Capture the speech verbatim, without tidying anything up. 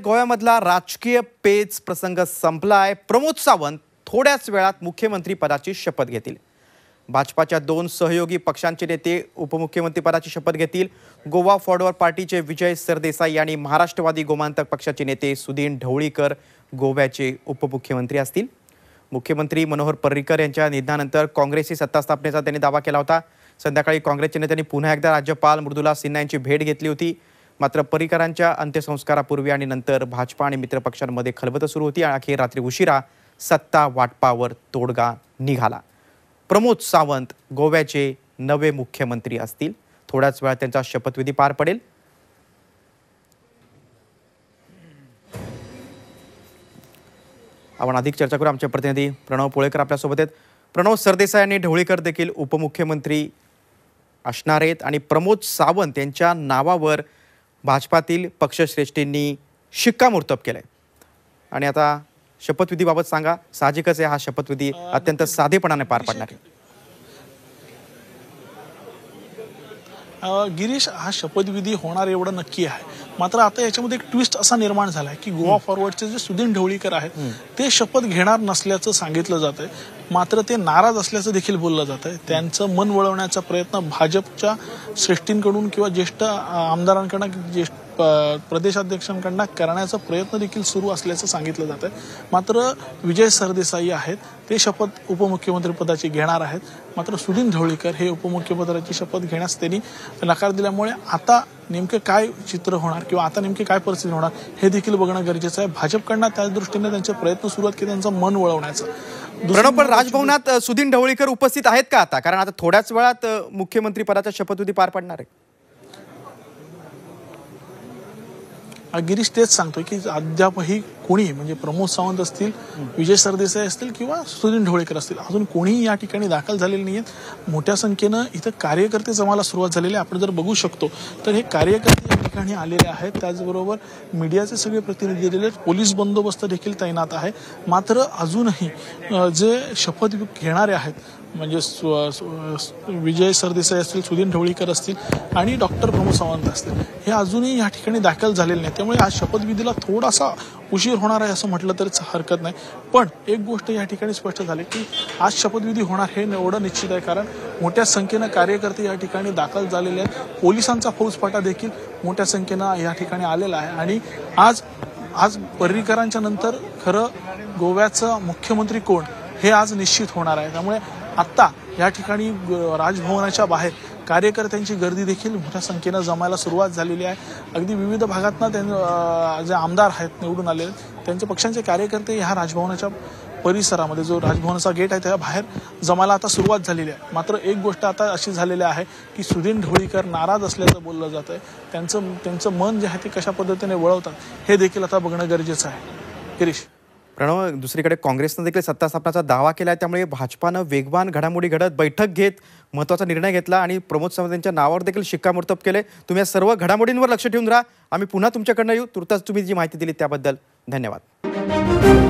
गोव्यामधला राजकीय पेच प्रसंग संपलाय। प्रमोद सावंत थोड्याच वेळात मुख्यमंत्री पदाची शपथ घेतील। भाजपाच्या दोन सहयोगी पक्षांचे नेते उपमुख्यमंत्री पदाची शपथ घेतील। गोवा फॉरवर्ड पार्टीचे विजय सरदेसाई आणि महाराष्ट्रवादी गोमांतक पक्षाचे नेते सुदीन ढवळीकर गोव्याचे उपमुख्यमंत्री असतील। मुख्यमंत्री मनोहर पर्रीकर यांच्या निधनानंतर काँग्रेसची सत्ता स्थापनेचा त्यांनी दावा केला होता। संध्याकाळी काँग्रेसच्या नेत्यांनी पुन्हा एकदा राज्यपाल मृदुला सिन्हा यांची भेट घेतली होती। मात्र पर्रीकरांच्या अंत्यसंस्कारापूर्वी आणि नंतर भाजपा आणि मित्रपक्षांमध्ये खलबतं सुरू होती। अखेर रात्री उशिरा सत्ता वाटपावर तोडगा निघाला। प्रमोद सावंत गोव्याचे नवे मुख्यमंत्री असतील। थोड्याच वेळात त्यांचा शपथविधी पार पडेल। आपण अधिक चर्चा करू। आमचे प्रतिनिधी प्रणव पोळेकर आपल्या सोबत आहेत। प्रणव, सरदेसाई आणि ढवळीकर देखील उपमुख्यमंत्री असणार आहेत आणि प्रमोद सावंत यांच्या नावावर भाजपातील पक्षश्रेष्ठींनी शिक्कामोर्तब केलंय आणि आता शपथविधीबाबत सांगा। साहजिकच आहे हा शपथविधी अत्यंत साधेपणाने पार पडणार आहे। गिरीश, हा शपथविधी होणार एवढं नक्की आहे। मात्र आता याच्यामध्ये एक ट्विस्ट असा निर्माण झाला आहे की गोवा फॉरवर्डचे जे सुदीन ढवळीकर आहेत ते शपथ घेणार नसल्याचं सांगितलं जात आहे। मात्र ते नाराज असल्याचं देखील बोललं जात आहे। त्यांचं मन वळवण्याचा प्रयत्न भाजपच्या श्रेष्ठींकडून किंवा ज्येष्ठ आमदारांकडून ज्येष्ठ प्रदेशाध्यक्षांकडून करण्याचा प्रयत्न देखील सुरू असल्याचं सांगितलं जात आहे। मात्र विजय सरदेसाई आहेत ते शपथ उपमुख्यमंत्री पदाची घेणार आहेत। मात्र सुदीन ढवळीकर हे उपमुख्यमंत्र्याची शपथ घेण्यास त्यांनी नकार दिल्यामुळे आता नेमके काय चित्र होणार किंवा आता नेमकी काय परिस्थिती होणार हे देखील बघणं गरजेचं आहे। भाजपकडनं त्या दृष्टीने त्यांचे प्रयत्न सुरू आहेत की त्यांचं मन वळवण्याचं। प्रणव, पण राजभवनात सुदीन ढवळीकर उपस्थित आहेत का आता? कारण आता थोड्याच वेळात मुख्यमंत्री पदाचा शपथविधी पार पडणार आहे। गिरीश, तेच सांगतोय की अद्यापही कोणी म्हणजे प्रमोद सावंत असतील, विजय सरदेसाई असतील किंवा सुदीन ढवळीकर असतील अजून कोणीही या ठिकाणी दाखल झालेले नाहीयेत। मोठ्या संख्येनं इथं कार्यकर्ते जमायला सुरुवात झालेली आहे। आपण जर बघू शकतो तर हे कार्यकर्ते या ठिकाणी आलेले आहेत। त्याचबरोबर मीडियाचे सगळे प्रतिनिधी दिलेले, पोलीस बंदोबस्त देखील तैनात आहे। मात्र अजूनही जे शपथ घेणारे आहेत म्हणजे विजय सरदेसाई असतील, सुदीन ढवळीकर असतील आणि डॉक्टर प्रमोद सावंत असतील हे अजूनही या ठिकाणी दाखल झालेले नाही। त्यामुळे आज शपथविधीला थोडासा उशीर होणार आहे असं म्हटलं तरी हरकत नाही। पण एक गोष्ट या ठिकाणी स्पष्ट झाली की आज शपथविधी होणार हे एवढं निश्चित आहे, कारण मोठ्या संख्येनं कार्यकर्ते या ठिकाणी दाखल झालेले आहेत। पोलिसांचा फौजफाटा देखील मोठ्या संख्येनं या ठिकाणी आलेला आहे आणि आज आज पर्रीकरांच्या नंतर खरं गोव्याचा मुख्यमंत्री कोण हे आज निश्चित होणार आहे। त्यामुळे आता या ठिकाणी राजभवनाच्या बाहेर कार्यकर्त्यांची गर्दी देखील मोठ्या संख्येनं जमायला सुरुवात झालेली आहे। अगदी विविध भागातनं जे आमदार आहेत निवडून आलेले त्यांच्या पक्षांचे कार्यकर्ते ह्या राजभवनाच्या परिसरामध्ये जो राजभवनाचा गेट आहे त्या बाहेर जमायला आता सुरुवात झालेली आहे। मात्र एक गोष्ट आता अशी झालेली आहे की सुदीन ढवळीकर नाराज असल्याचं बोललं जात आहे। त्यांचं त्यांचं मन जे आहे ते कशा पद्धतीने वळवतात हे देखील आता बघणं गरजेचं आहे। गिरीश, प्रणव, दुसरीकडे काँग्रेसनं देखील सत्ता स्थापनेचा दावा केला आहे। त्यामुळे भाजपानं वेगवान घडामोडी घडत बैठक घेत महत्त्वाचा निर्णय घेतला आणि प्रमोद सावंत यांच्या नावावर देखील शिक्कामोर्तब केले। तुम्ही या सर्व घडामोडींवर लक्ष ठेवून राहा। आम्ही पुन्हा तुमच्याकडनं येऊ। तुर्तास तुम्ही जी माहिती दिली त्याबद्दल धन्यवाद।